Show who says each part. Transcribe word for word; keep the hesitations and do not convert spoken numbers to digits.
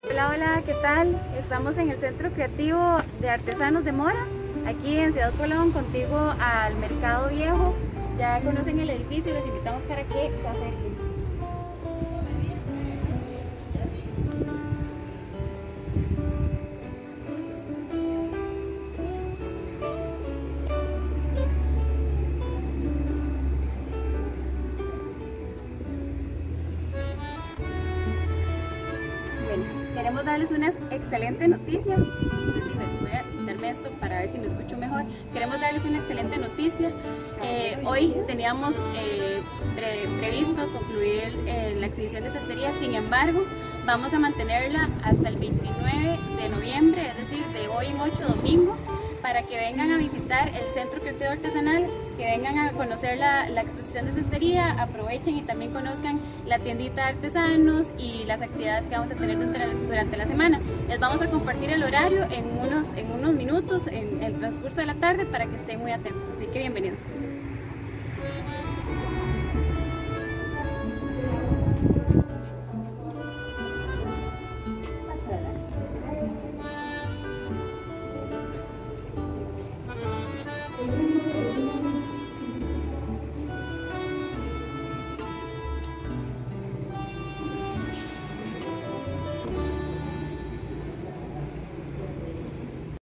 Speaker 1: Hola, hola, ¿qué tal? Estamos en el Centro Creativo de Artesanos de Mora, aquí en Ciudad Colón, contigo al Mercado Viejo. Ya conocen el edificio, les invitamos para que se acerquen. Bueno, queremos darles una excelente noticia. No sé si me voy a quitarme esto para ver si me escucho mejor. Queremos darles una excelente noticia. Eh, hoy teníamos eh, pre previsto concluir eh, la exhibición de cestería, sin embargo, vamos a mantenerla hasta el veintinueve de noviembre, es decir, de hoy en ocho, domingo, para que vengan a visitar el Centro Creativo Artesanal, que vengan a conocer la, la exposición de cestería, aprovechen y también conozcan la tiendita de artesanos y las actividades que vamos a tener durante la, durante la semana. Les vamos a compartir el horario en unos, en unos minutos, en el transcurso de la tarde, para que estén muy atentos, así que bienvenidos.